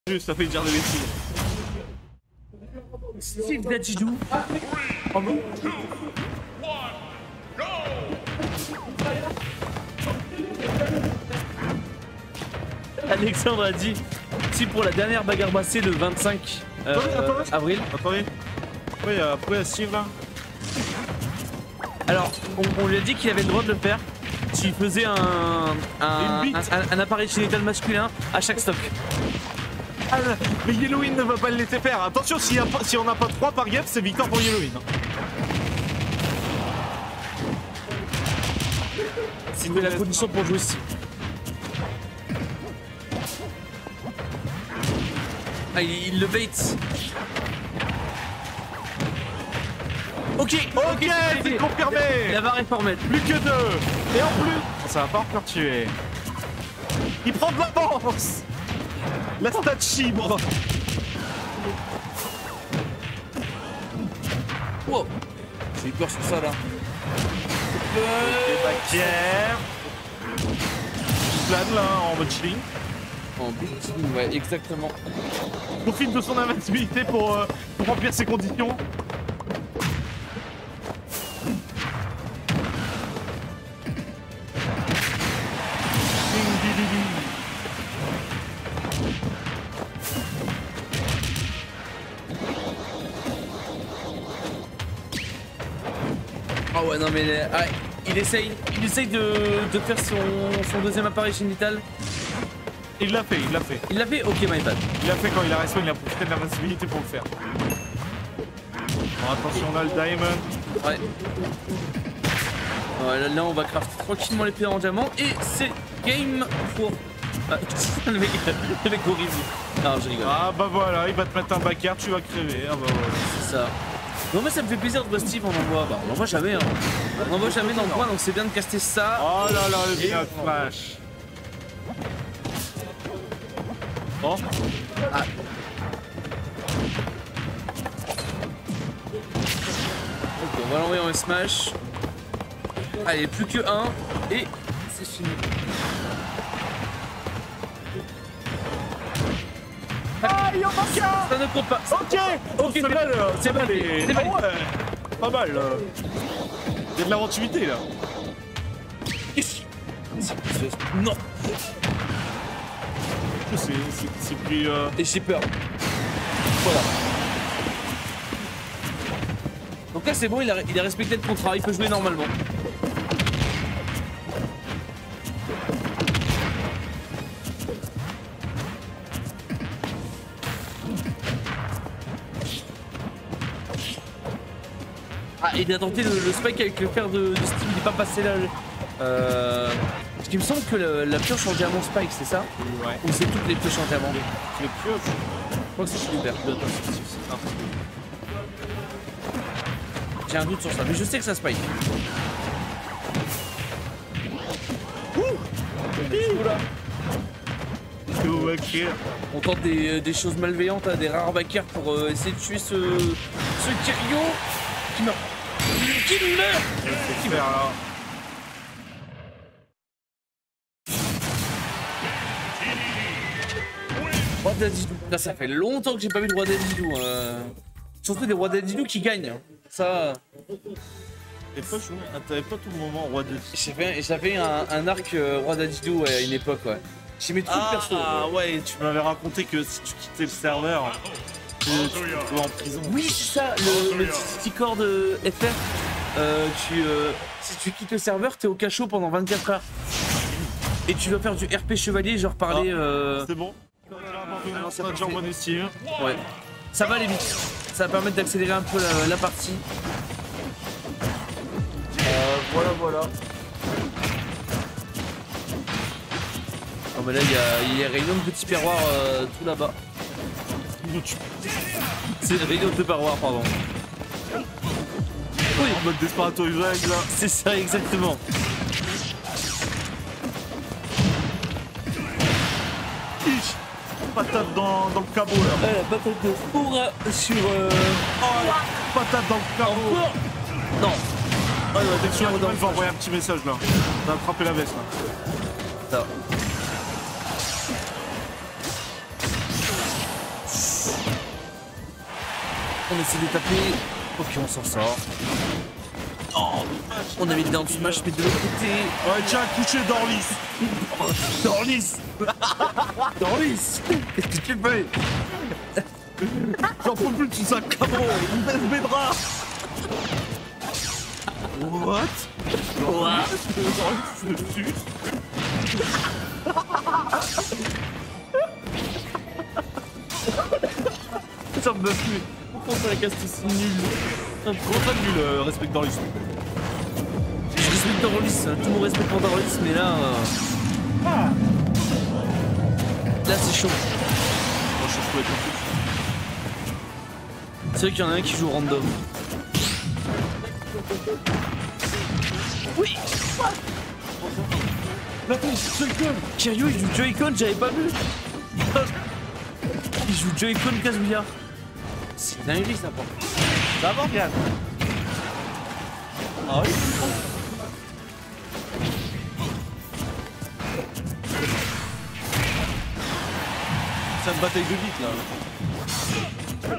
Juste, ça fait dire des bêtises. Steve Dadidou. Oh bon. Alexandre a dit si pour la dernière bagarre bassée le 25 avril. Attendez. Pourquoi il y a Steve là? Alors, on lui a dit qu'il avait le droit de le faire s'il faisait un appareil génital masculin à chaque stock. Ah, mais Yellowin ne va pas le laisser faire. Attention, si on n'a pas 3 par game, c'est victoire pour Yellowin. C'est la condition pour jouer ici. Ah, il le bait. Ok, c'est confirmé. La barre est formelle. Plus que 2. Et en plus, ça va pas encore tuer. Il prend de l'avance. La stat chibre. Wow. J'ai eu peur sur ça là. Et baquière. Plane là en mode chilling. En building, ouais, exactement. Profite de son invincibilité pour remplir ses conditions. Ah ouais, non mais il essaye de faire son deuxième appareil génital. Il l'a fait. Il l'a fait? Ok, my bad. Il l'a fait quand il a respawn, il a profité de l'invincibilité pour le faire. Bon, attention, on a le diamond. Ouais. Voilà, là on va crafter tranquillement les pierres en diamant et c'est game pour... Ah, le mec horrible. Non, je rigole. Ah bah voilà, il va te mettre un backer, tu vas crever. Ah bah voilà. C'est ça. Non mais ça me fait plaisir de voir Steve, on envoie. Bah on envoie jamais hein. On envoie jamais dans le coin donc c'est bien de caster ça. Oh là là, le Binoc Flash. Oh. Ah. Ok, on va l'envoyer en smash. Allez, plus que 1 et c'est fini. Ah, il y a un backer. Ça ne compte pas. Ok, c'est mal. C'est validé. C'est validé. Ah ouais, pas mal. Il y a de l'inventivité là. Non. C'est plus... Et j'ai peur. Voilà. Donc là c'est bon, il a respecté le contrat, il peut jouer normalement. Ah, il a tenté le spike avec le fer de Steve, il n'est pas passé là. Parce qu'il me semble que la pioche en diamant spike, c'est ça? Ouais. Ou c'est toutes les pioches en diamant? Les pioches. Je crois que c'est super. J'ai un doute sur ça, mais je sais que ça spike. On tente des choses malveillantes, des rares backers pour essayer de tuer ce Kirio qui meurt. Qui meurt. Qui meurt là. Roi Dadidou. Là, ça fait longtemps que j'ai pas vu de Roi Dadidou. Surtout des Rois Dadidou qui gagnent. Ça. T'avais pas tout le moment Roi Dadidou. J'avais un arc Roi Dadidou à une époque, ouais. J'aimais trop le perso. Ah ouais, tu m'avais raconté que si tu quittais le serveur, tu te vas en prison. Oui, c'est ça, le petit corps de FR. Si tu quittes le serveur, t'es au cachot pendant 24 heures. Et tu dois faire du RP chevalier, genre parler. C'est bon. C'est pas déjà en bonne estime. Ouais. Ça va aller vite. Ça va permettre d'accélérer un peu la partie. Voilà. Oh bah là il y a réunion de petits perroirs tout là-bas. C'est une réunion de perroirs, pardon. Oui, en mode Desperado Hurricane là. C'est ça exactement. Patate dans le cabot là. La patate de four sur... Oh la patate dans le cabot. Non. Oh, dès que tu vas envoyer un petit message là. T'as attrapé la veste là. Ça. On essaie de taper. Ok, on s'en sort. Oh, on avait le down smash, mais de l'autre côté. Ouais, tiens, couché Dorlis. Dorlis. Dorlis. Qu'est-ce que tu fais? J'en peux plus de tout ça, cabron. Il baisse mes draps. What? What? Dorlis dessus. Ça me fait. Pourquoi la caste c'est nul? Comment ça nul, respecte Dorlis? Je respecte Dorlis, tout le monde respecte pour Dorlis, mais là. Là c'est chaud. Moi je trouve que C'est vrai qu'il y en a un qui joue random. Oui. Attends, Joy-Con. Kiryu il joue Joy-Con, j'avais pas vu. Il joue Joy-Con Kazuya. C'est dingue ça par contre. Ça va, Morgane. Ah oui. C'est une bataille de vite là.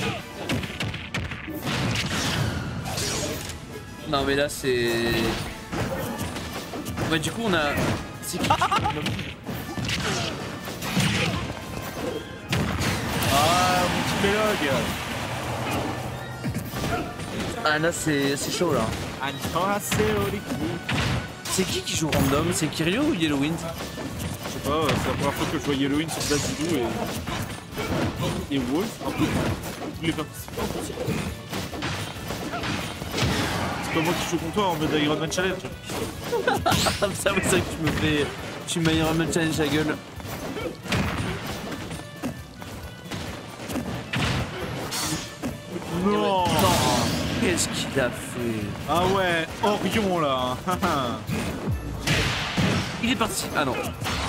Non mais là c'est... Ouais du coup on a... C'est qui? Ah mon petit Bélog. Ah là c'est chaud là. C'est qui joue random? C'est Kiryu ou Yellowwind? Je sais pas, c'est la première fois que je vois Yellowin sur Dadidou et Wolf, un peu tous les participants. C'est pas moi qui joue contre toi en mode Iron Man Challenge. Ça c'est vrai que tu me fais... Tu m'as Iron Man Challenge la gueule. Non. Qu'est-ce qu'il a fait? Ah ouais, Orion là. Il est parti. Ah non.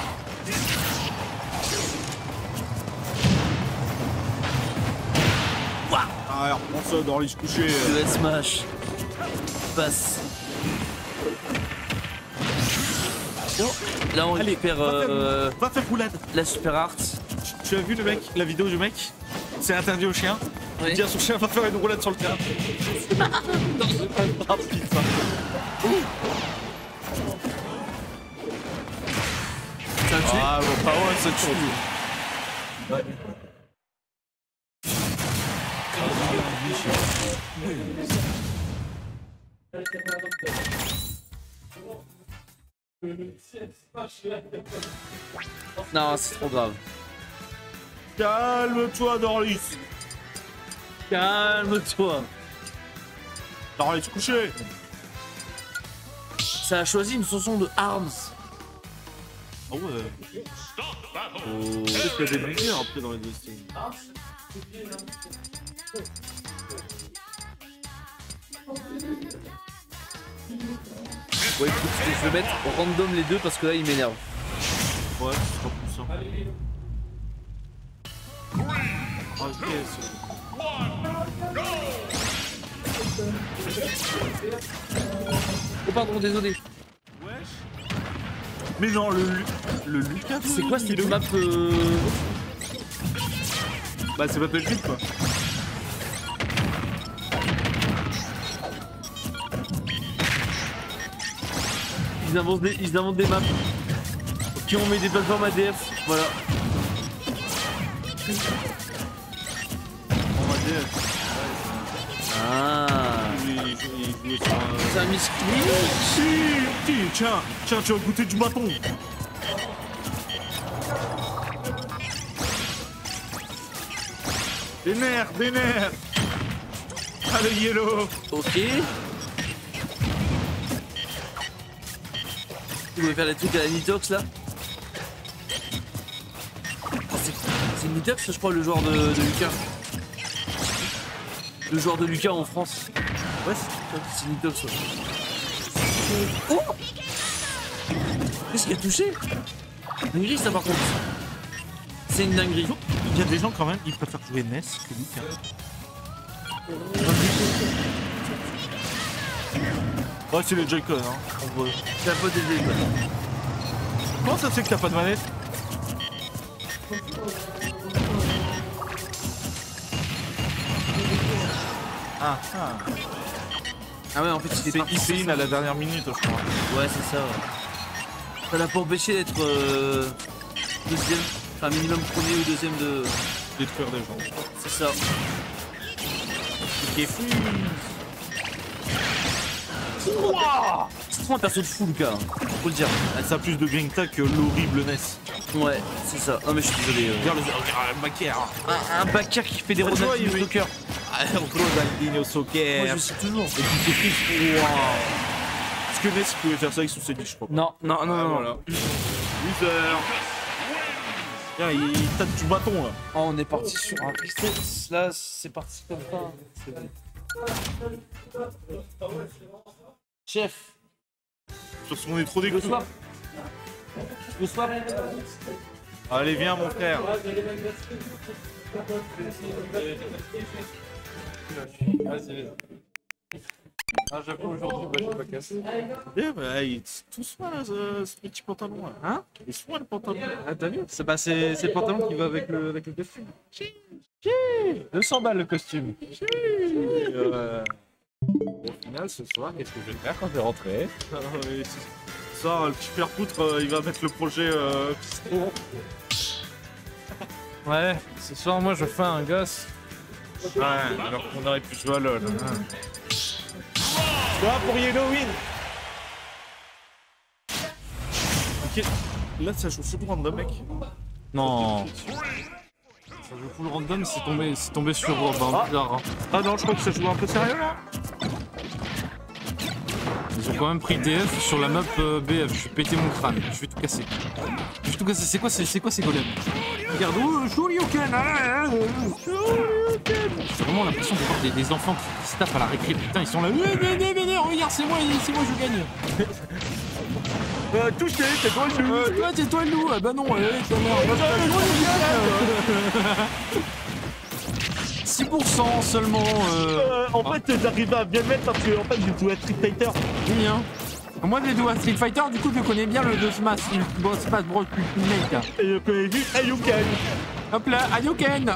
Ah reprends ça dans les coucher. Le S-Smash. Passe. Oh, là on récupère va faire roulade. la super art. Tu as vu le mec, la vidéo du mec? C'est interdit au chien. Oui. Il dit à son chien va faire une roulade sur le terrain. Ah putain. Ça a tué. Ah bon, pas ouais, ça tue. Non, c'est trop grave. Calme-toi, Dorlis. Calme-toi. Dorlis, couché. Ça a choisi une chanson de Arms. Ah ouais. Peut-être qu'il y a des lumières après dans les deux styles. Ouais, écoute, je vais mettre random les deux parce que là il m'énerve. Ouais, ce sera plus simple. Ok, Oh pardon, désolé. wesh. Mais non, le Lucas. C'est quoi cette map Bah c'est Battlefield quoi. Ils inventent des maps qui ont mis des plateformes ADF. Voilà. On va dire. Ah. C'est un misclic. Tiens, tu as goûté du bâton. Des nerfs. Allez, Yellow. Ok. Vous voulez faire des trucs à la Nitox là? Oh, c'est Nitox je crois le joueur de Lucas. Le joueur de Lucas en France. Ouais c'est Nitox. Ouais. Oh, qu'est-ce qu'il a touché? Dinguerie ça par contre. C'est une dinguerie. Il y a des gens quand même, ils préfèrent jouer NES que Lucas. Ouais, c'est les Joy-Con, hein. C'est la faute des Joy-Con. Comment ça se fait que t'as pas de manette? Ah ouais, en fait, c'est Hussein à la dernière minute, je crois. Ouais, c'est ça. Ouais. Ça l'a pas empêché d'être deuxième, enfin minimum premier ou deuxième de Détruire des gens. C'est ça. Ok, fou. C'est trop un perso de fou, Lucas. Faut le dire. Ça a plus de grinta que l'horrible Ness. Ouais, c'est ça. Oh, mais je suis désolé. Regarde le Bakker. Un backer qui fait des Ouais, Ronaldinho oui. Soccer. Ronaldinho Moi, Soccer. je sais toujours. Et puis c'est triste. Est-ce que Ness pouvait faire ça avec son CD, je crois. Non. Voilà. 8 heures. Tiens, il tape du bâton là. Oh, on est parti sur un reset. Là, c'est parti comme ça. C'est bon. Chef, Parce qu'on est trop je veux dégoûté. swap. Je veux swap. Allez, viens mon frère. Vas-y. Ah, j'avoue, aujourd'hui, bah, j'ai pas cassé. Eh bah, il est tout soin là, ce petit pantalon là. Hein? Il est soin le pantalon. Ah, t'as vu? C'est le pantalon qui va avec le costume. 200 balles le costume. Au final, ce soir, qu'est-ce que je vais faire quand je vais rentrer? Ça, le petit père poutre, il va mettre le projet piston. Ouais, ce soir, moi, je fais un gosse. Ouais, alors qu'on aurait pu jouer à LoL. Hein. Toi pour Yellowin. Ok, là ça joue surtout random mec. Non. Ça joue full random, c'est tombé sur bizarre. Hein. Ah non, je crois que ça joue un peu sérieux là. Ils ont quand même pris DF sur la map BF. Je vais péter mon crâne. Je vais tout casser. Je vais tout casser. C'est quoi ces golems? Regarde, oh, Shoryuken. J'ai vraiment l'impression de voir des enfants qui se tapent à la récré. Putain, ils sont là. Venez, regarde, c'est moi, je gagne. Touché, c'est toi le loup. Toi, c'est toi le loup. Ah bah non, ta mère. Moi, je 6% seulement. En fait, j'arrive à bien le mettre parce que en fait, j'ai joué à Street Fighter. Oui, hein. Moi, je l'ai joué à Street Fighter, du coup, je connais bien le Smash. Smash Bros. Ultimate. Et je connais vu Ayuken. Hop là, Hadouken.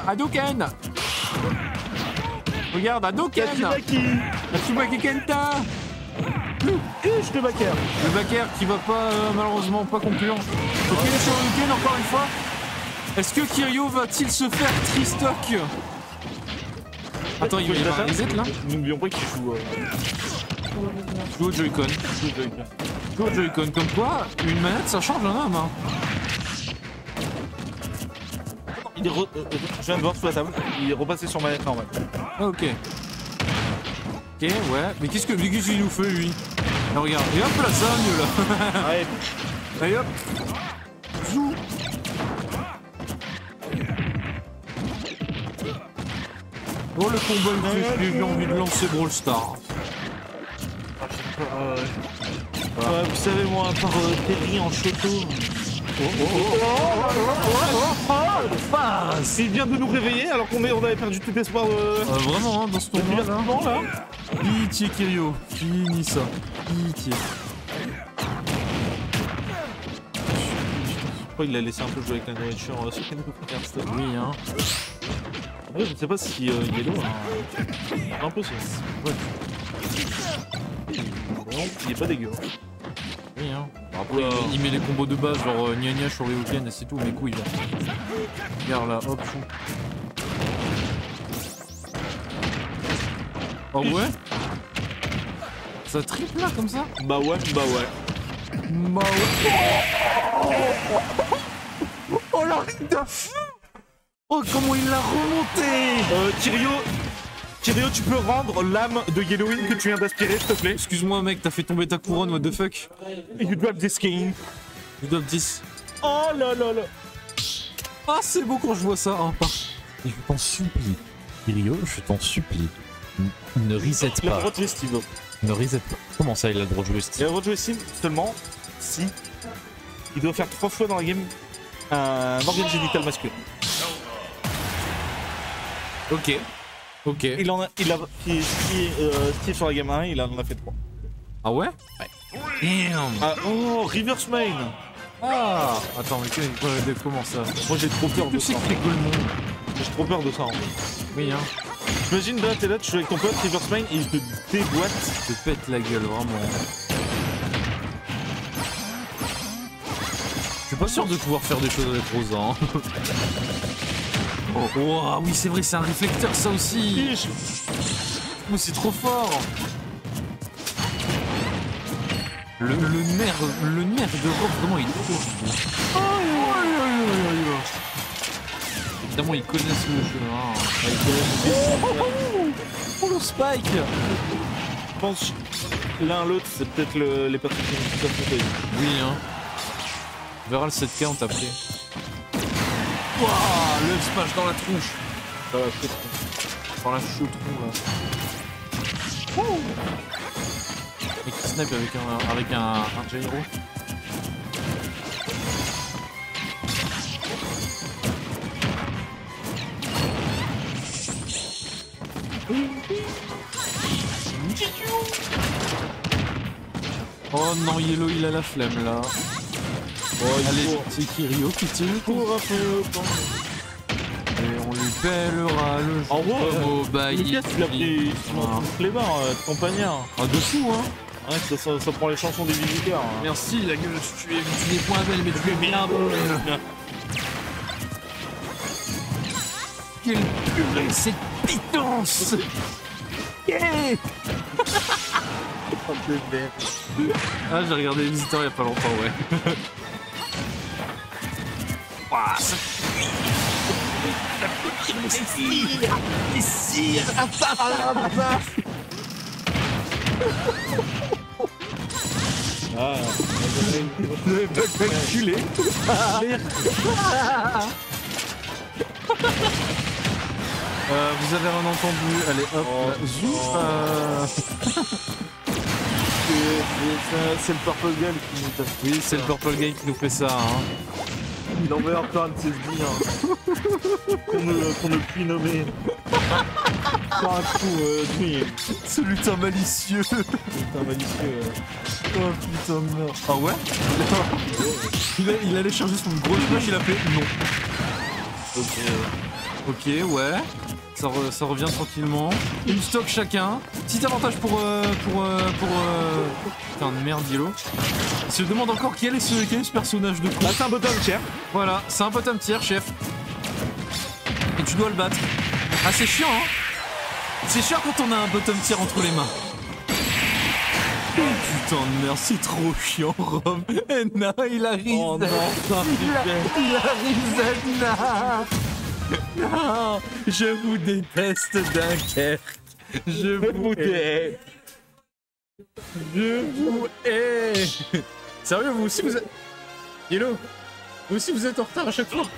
Regarde, Hadouken. Tsubaki Kenta. Je te backer. Le backer qui va pas, malheureusement, pas conclure. Ok, le Shoryuken, encore une fois. Est-ce que Kiryu va-t-il se faire tristock? Attends, il va y avoir un reset là. N'oublions pas qu'il joue. Joue au Joy-Con. Joue au Joy-Con. Comme quoi, une manette ça change un homme. Hein. Je viens de voir sous la table. Il est repassé sur manette normale. Ah, ok. Ok, ouais. Mais qu'est-ce qu'il nous fait lui? Ah, regarde. Et hop là, ça va mieux là. Allez. Allez hop. Zou. Oh le combo j'ai envie de lancer Brawl Star. Vous savez moi, à part Terry en choto. Il vient de nous réveiller alors qu'on avait perdu tout espoir Vraiment hein, dans ce tournoi là. là. Pitié Kiryu, finis ça. Pitié. Je crois qu'il a laissé un peu jouer avec la nourriture sur Ken Podcast. Oui hein. Ouais, je ne sais pas si Yellow un peu ça. Ouais. Non, il est pas dégueu. Oui hein. Après il met les combos de base genre gna gna sur les week-ends et c'est tout, mes couilles là. Regarde là, hop chou. Oh ouais? Ça triple là comme ça? Bah ouais. Bah ouais. Oh la ride de fou! Oh comment il l'a remonté! Kiryu, tu peux rendre l'âme de Yellowin que tu viens d'aspirer, s'il te plaît? Excuse-moi mec, t'as fait tomber ta couronne, what the fuck? You drop this king. You drop 10. Oh là là là. Ah c'est beau quand je vois ça, hein, Je t'en supplie, Kiryu, je t'en supplie. Ne reset Il a le pas. droit de jouer Steve. Ne reset pas. Comment ça, il a le droit de jouer Il a Steve? le droit de jouer Steve seulement si il doit faire 3 fois dans la game un organe génital masculin. Ok. Ok. Steve sur la game 1, il en a fait 3. Ah ouais? Damn! Ah, oh, reverse main. Ah! Attends, mais comment ça? Moi j'ai trop peur de Tu ça. sais que t'es Golemon. J'ai trop peur de ça. En fait. Oui, hein. T'imagines là, t'es là, tu joues avec ton pote, Reverse Mine, et il te déboîte. Je te pète la gueule, vraiment. Je suis pas sûr de pouvoir faire des choses avec Rosa. Hein. Oh, oui, c'est vrai, c'est un réflecteur, ça aussi. Oh, c'est trop fort. Le nerf de Rob, vraiment, il est trop fort. Évidemment, ils connaissent le jeu. Hein. Oh, le spike. Je pense l'un l'autre, c'est peut-être les personnes qui ont tout à fait. Oui, hein. On verra le 7K, on t'a pris. Wouah, le smash dans la tronche. Dans la chautron, là. Et qui snipe avec un gyro. Oh non, Yellow il a la flemme là. Oh, allez, c'est Kirio qui tire. Pour un peu. Et on lui pèlera le jeu. En gros, bah, il a pris les mains, compagnard. Ah, de fou, hein. Ouais, ça prend les chansons des visiteurs. Hein. Merci, la gueule, tu es des points belles, mais tu es bien bonne. Quelle purée, cette pitance. Yeah. Ah, j'ai regardé les visiteurs il y a pas longtemps, ouais. Ouah, ça... Les cires, Ah, vous n'avez pas calculé. Vous avez rien entendu, allez hop, là, zoom. C'est le Purple Gun qui nous tape. Oui, c'est le Purple Game qui nous fait ça. Hein. Il envoie un plan de ses billes qu'on ne puis nommer. Par un coup, oui. Ce lutin malicieux. Putain, malicieux. Oh putain de merde. Ah ouais? Il allait charger son gros smash, il a fait non. Ok, ouais. Ça revient tranquillement. Une stock chacun. Petit avantage pour putain de merde, Yellow. Il se demande encore quel est ce personnage de con. Là, c'est un bottom tier. Voilà, c'est un bottom tier, chef. Et tu dois le battre. Ah, c'est chiant, hein. C'est chiant quand on a un bottom tier entre les mains. Oh putain de merde, c'est trop chiant, Rob. Eh non, il a reset. Oh non, il a reset, non. Non, je vous déteste, Dunkerque. Je vous hais. Je vous hais. Sérieux, vous aussi vous êtes... Yellow, vous aussi vous êtes en retard à chaque fois.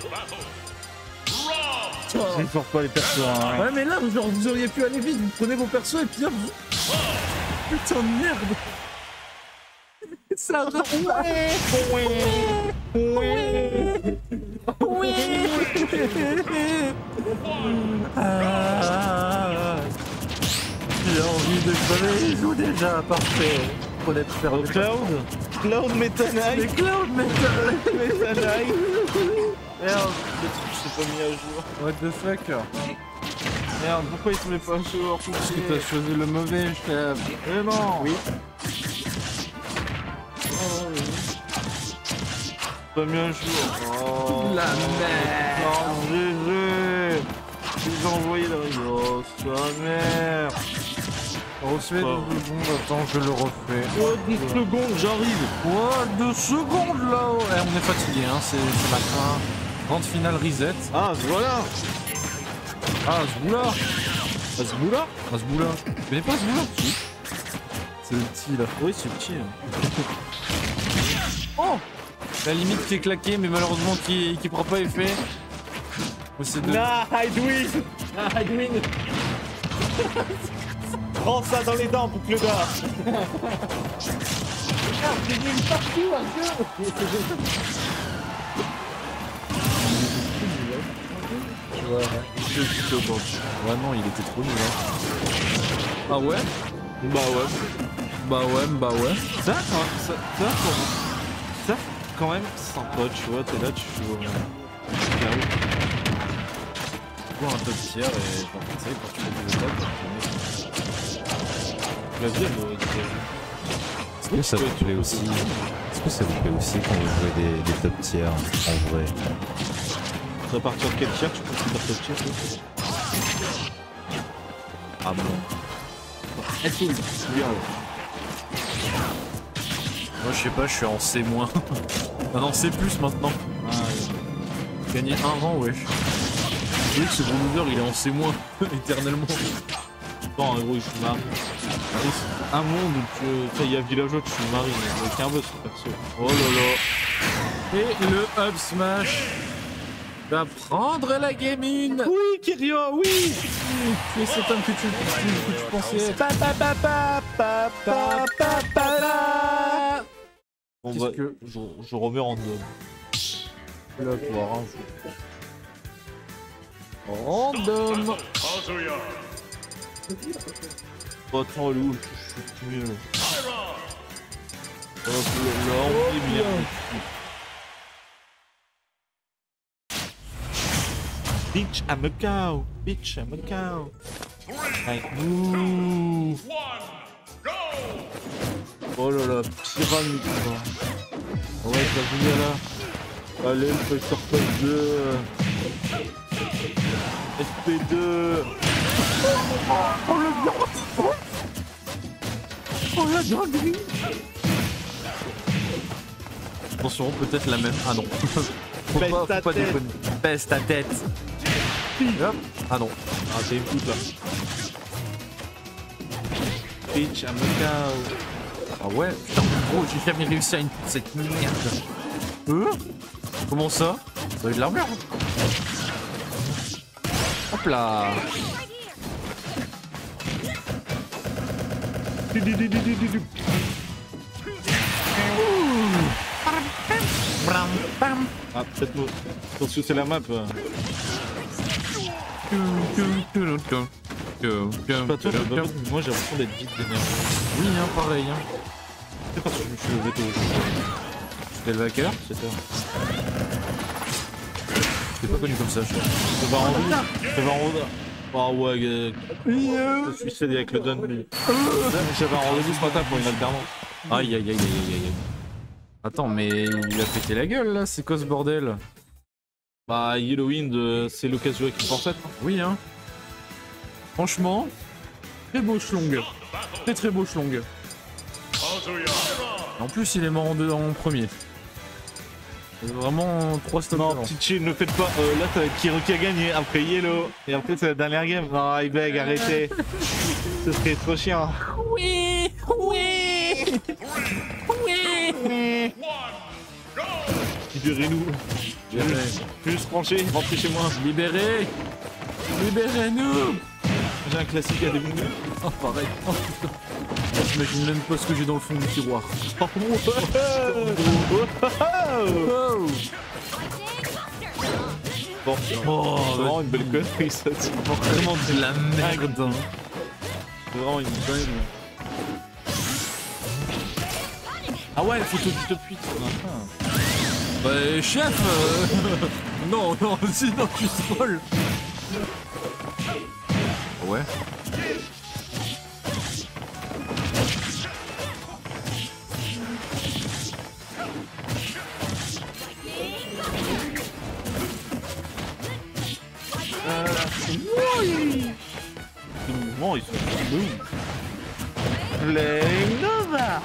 Je sors pas les persos. Hein. Ouais, mais là, genre, vous auriez pu aller vite, vous prenez vos persos et puis là, vous... Putain de merde. Ça va. J'ai envie de crever, il joue déjà, parfait. Pour être faire Cloud Meta Knight. Les Cloud Meta Knight. Merde, le truc s'est pas mis à jour. What the fuck? Merde, pourquoi il se met pas à jour? Parce que t'as choisi le mauvais, chef. Mais non. Oui. Pas mis à jour. Oh, La merde. Non, GG. Je vous ai envoyé la oh, sa mère. Refais 2 secondes, attends, je le refais. Oh, 2 secondes, j'arrive. Oh, 2 secondes là-haut. Eh, on est fatigué, hein, c'est la fin. Grande finale reset. Ah, voilà. Ah, Zboula. Azboula. Zboula. Tu connais pas Zboula? C'est le petit là. Oui, c'est petit. Oh, la limite qui est claquée, mais malheureusement qui prend pas effet. Oh, c'est deux. Nah, Hydewing. Nah, Hydewing. Prends ça dans les dents, boucle d'or. Regarde, j'ai mis partout, un peu. Ouais, non, il était trop nul, hein. Ah ouais? Bah ouais. Ça, quand même sympa, tu vois, t'es là, tu joues. Pour un top tier et genre, tu sais, quand tu fais des étapes, La vie, Est-ce que ça vous plaît aussi? Est-ce que ça vous plaît aussi quand vous jouez des top tiers en vrai? à partir de quel tiers tu considères top tier toi? Ah bon. Est-ce que bien moi je sais pas, je suis en C-. Ah non, C+, maintenant. Gagner un rang, wesh. Vous voyez que ce gros loser, il est en C-, éternellement. Non, gros, je suis marine. Un monde où il y a villageois, je suis marine, avec un boss perso. Oh là là. Et le up smash va prendre la gamine. Oui, Kirio, oui. Tu es cet homme que tu pensais être. Bon Qu'est-ce bah, que... je remets en homme. Là, toi, random. Oh, attends, elle est où? Je suis tout mieux là. Hop là, on est bien. Bitch, I'm a cow. Bitch, I'm a cow. Right. Ouh. Oh là là, pyramide quoi. Ouais, t'as vu là. Allez, le Fighter Pass 2. SP2. Oh le viande. Oh la dinguerie. Attention, peut-être la même. Ah non. Faut Baisse ta pas tête. déconner. Baisse ta tête. Hop. Ah non. Ah, t'es une pute là. Bitch, I'm a cow. Ah ouais. Putain, gros, j'ai jamais réussi à une cette merde. Comment ça? Ça a eu de l'armure. Hop là. Ah, peut-être nous. Parce que c'est la map. Pas toi, moi j'ai l'impression d'être vite d'énergie. Oui, hein, pareil. Hein. C'est parce que je me suis levé tôt. Tu t'es levé à quelle heure? 7h. T'es pas connu comme ça, je crois. Ça va en route. Ça va en route. Ah ouais, je suis cédé avec le don. J'avais un rendez-vous ce matin pour une alternance. Aïe aïe aïe aïe aïe aïe. Attends, mais il a pété la gueule là, c'est quoi ce bordel? Bah, Halloween, c'est l'occasion récompensée. Oui, hein. Franchement, très beau schlong. Très beau schlong. En plus, il est mort en premier. Vraiment 3 stops. Non, avant. petit chill, ne faites pas. Là, ça va être Kiro qui a gagné. Après Yellow. Et après, c'est la dernière game. Non, il beg, arrêtez. Ce serait trop chiant. Oui, oui, oui. Libérez-nous. Plus tranché, rentrez chez moi. Libérez, libérez-nous. J'ai un classique à démontrer. Oh, pareil. Oh, putain. J'imagine même pas ce que j'ai dans le fond du tiroir. Oh. Bon, c'est vraiment une belle connerie ça. C'est Vraiment de la merde. Hein. vraiment une dingue. Ah ouais, la photo du top 8. Bah, chef Non, non, sinon tu spoil. Ouais. Les mouvements, ils sont boum. Flame Nova.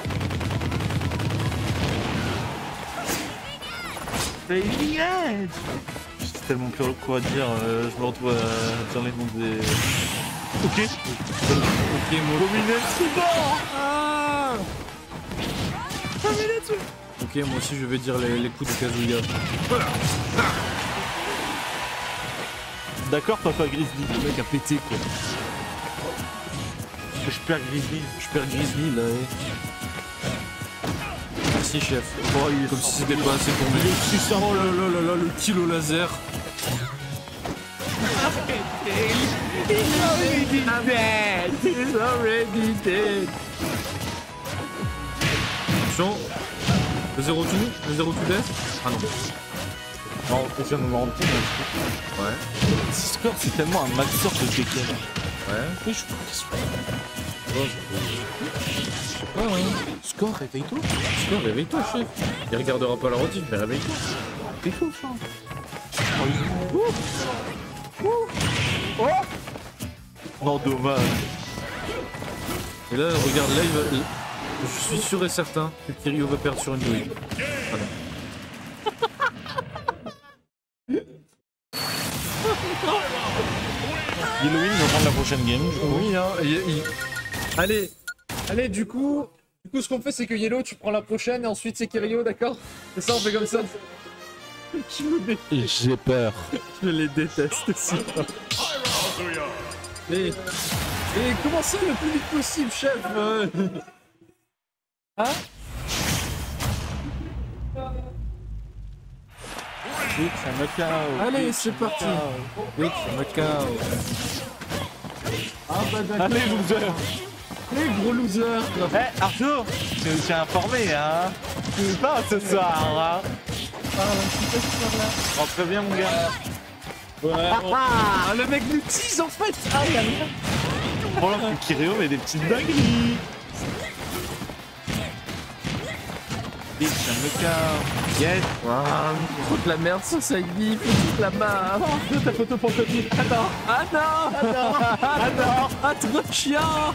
Blazing Edge. J'ai tellement plus quoi dire, je me retrouve à dire les noms des... Ok. Ok, moi. Dominatsu mort. Ah ok, moi aussi je vais dire les coups de Kazuya. D'accord, papa Grizzly. Le mec a pété quoi. Je perds Grizzly. Je perds Grizzly là. Merci chef. Oh, comme si c'était pas assez pour lui. Oh là là là là, le kilo laser. He's already dead. Attention. Le 0-2 death. Ah non. Non, je viens de me rendre compte. Ouais. Score, c'est tellement un maxeur de Tekken. Ouais. Oui, je crois qu'il soit. Ouais, ouais. Score, réveille-toi. Score, réveille-toi, chef. Il regardera pas la rediff, mais réveille-toi. T'es fou, ça. Non, dommage. Et là, regarde, là, il va... Je suis sûr et certain que Kiryu va perdre sur une douille. Voilà. Yellowing va prendre la prochaine game. Oui, hein. Allez, du coup, ce qu'on fait, c'est que Yellow, tu prends la prochaine et ensuite c'est Kiryu, d'accord? C'est ça, on fait comme ça. J'ai peur. Je les déteste aussi. Et commencez le plus vite possible, chef. Hein? Oui, c'est un knockout. Allez, c'est parti. Oui, c'est Macao. Ah bah d'accord. Allez, loser. Les gros losers. Eh, Arthur, tu t'es informé, hein? Tu veux pas ce soir, hein? Rentre bien, mon gars. Ouais. Ah, le mec nous tease en fait. Ah, il a rien. Bon, là, Kiryu met des petites dingueries. Bitch, un knockout. Yes. Trop de la merde, ça y toute la barre. Oh, ta photo pour copie. Attends. Ah non. Attends. Ah, trop chiant.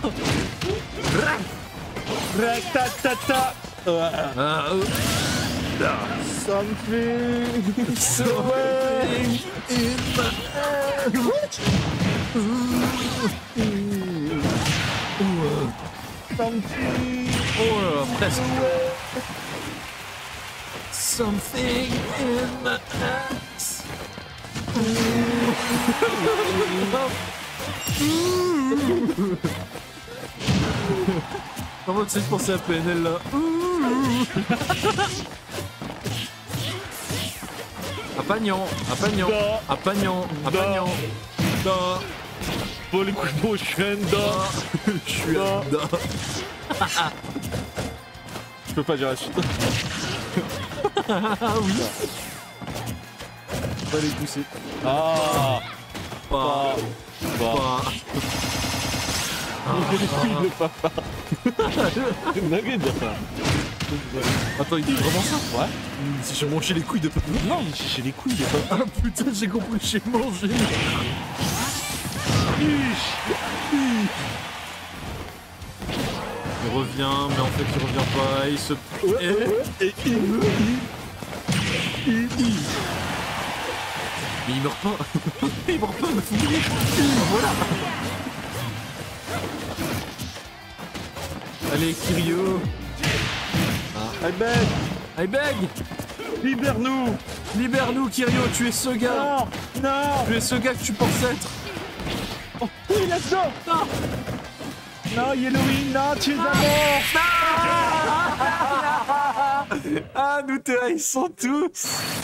Ratatata. Something in my Oh, presque. Something in my ass. Comment tu sais penser à PNL là? À Pagnon, à Pagnon, à Pagnon, à Pagnon. Pour les coups de prochaine, Je suis là. Je peux pas dire la suite. Ah oui. On va les pousser. Ah. Pas. Les couilles de papa. C'est une dinguerie de dire ça. Attends, il dit vraiment ça? Ouais. Si j'ai mangé les couilles de papa. Non, il cherchait les couilles de papa. Ah putain, j'ai compris, j'ai mangé. Il revient, mais en fait il revient pas, il se... Mais il meurt pas. Il meurt pas, mais faut mourir. Voilà. Allez, Kiryu. I beg. I beg. Libère-nous. Libère-nous, Kiryu, tu es ce gars. Non. Tu es ce gars que tu penses être. Oh, oui, let's go. Non. Non, Yellowing, non, tu es à mort. Ah, nous te haïssons tous.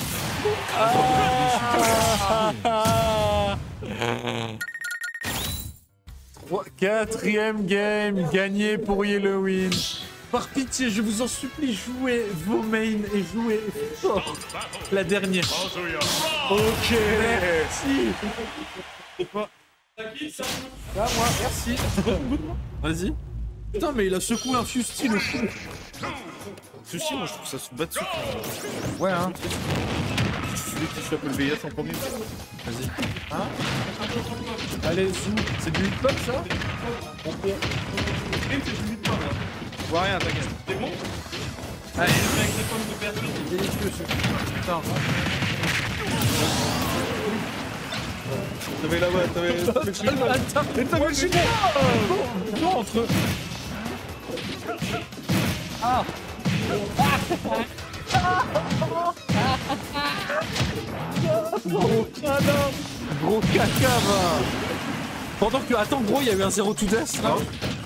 Quatrième game gagné pour Yellowing. Par pitié, je vous en supplie, jouez vos mains et jouez fort. La dernière. Ok. Merci. Ah, moi, merci. Vas-y. Putain, mais il a secoué un fusil le fou. Sushi, moi je trouve ça se bat dessus. Ouais, hein. Celui qui chope le VS en premier. Vas-y. Hein? Allez, zoom. C'est du hip-hop, ça? Ok. Je vois rien, t'inquiète. C'est bon? Allez, le mec, les pommes de personne, c'est délicieux, ce putain. T'avais la boîte, t'avais le chinois. Attends, T'avais le chinois. non, entre... Ah. Gros caca, va. Pendant que... Attends, gros, il y avait un 0 to death, là.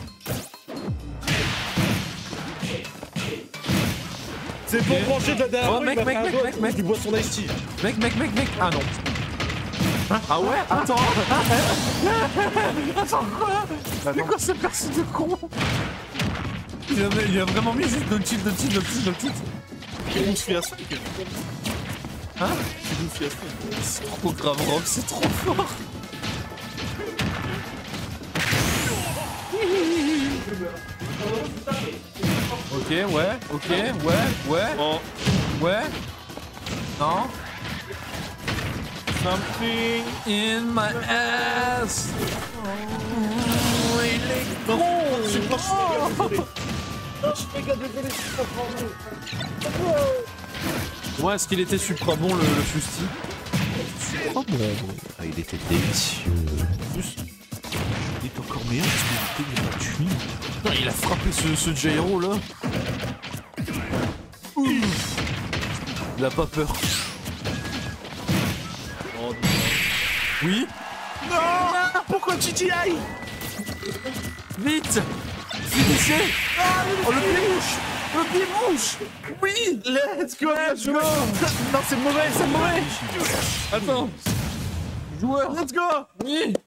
C'est pour brancher de la dernière Oh, fois, mec, il va faire un doigt, mec. il boit son ice tea. Mec. Ah non. Ah ouais? Attends. Attends, quoi? C'est quoi ce perso de con? Il a vraiment mis juste no cheat. On se fait à 5. Hein? C'est Luffy à fond. C'est trop grave, Rob, c'est trop fort. Ok, ouais, ok, ouais. Oh, Ouais. Non. something. In my ass. Il est con. Comment est-ce qu'il était supra bon le fusti? Oh bon. Ah, il était délicieux. En plus, il est encore meilleur parce qu'il était gratuit. Putain, il a frappé ce gyro là. Ouf. Il a pas peur. Oui. Non! Pourquoi tu t'y ailles? Vite. Finissez. Oh le pied mouche. Le pied mouche. Oui. Let's go! Non, c'est mauvais, c'est mauvais! Attends. Joueur. Let's go! Oui.